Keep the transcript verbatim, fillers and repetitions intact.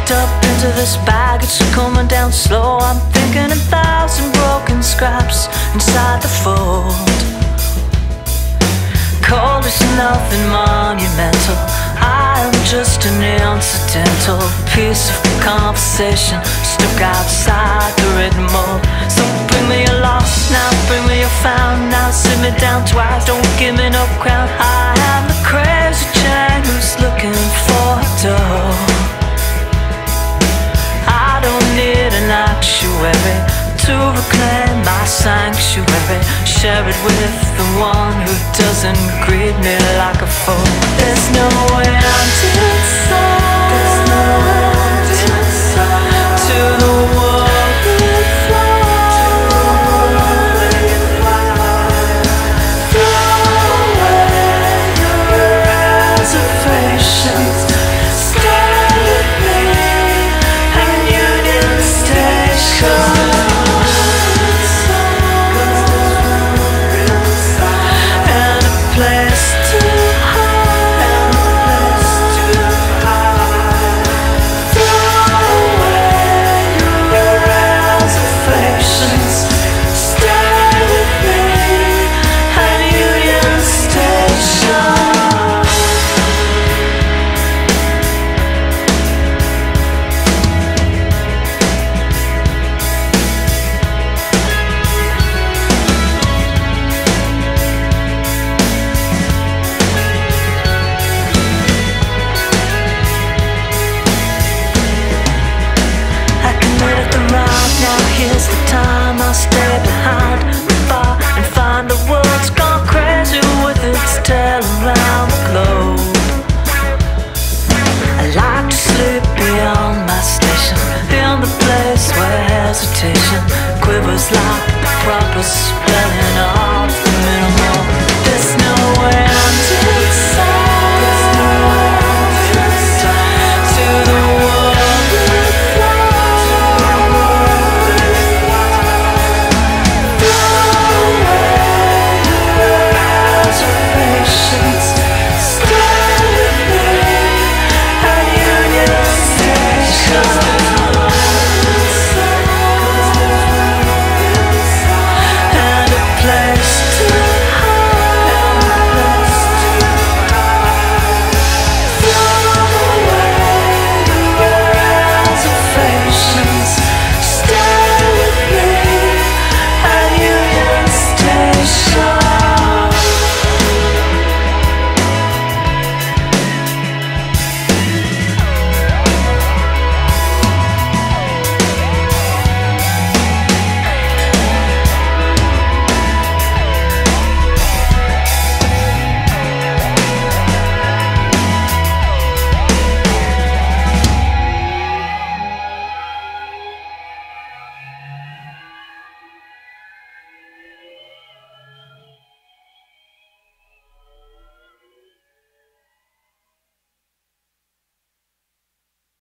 Packed up into this baggage, coming down slow. I'm thinking a thousand broken scraps inside the fold. Cold is nothing monumental, I am just an incidental piece of conversation stuck outside the written mold. So bring me your loss, now bring me your found. Now sit me down twice, don't give me no crown. I am the crazy Jane who's looking for a door. I don't need an actuary to reclaim my sanctuary. Share it with the one who doesn't greet me like a fool. There's no way I'm inside. There's no way I'm inside. To the world we fly. Throw away your reservations. Stay with me at Union Station. Here's the time, I'll stay behind the bar and find the world's gone crazy with its tail around the globe. I like to sleep beyond my station, in the place where hesitation quivers like the proper spell